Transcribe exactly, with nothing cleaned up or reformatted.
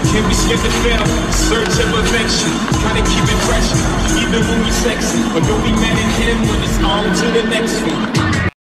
Can we skip the film? Search of affection. Try to keep it fresh, even when we sexy. But don't be mad at him when it's on to the next one.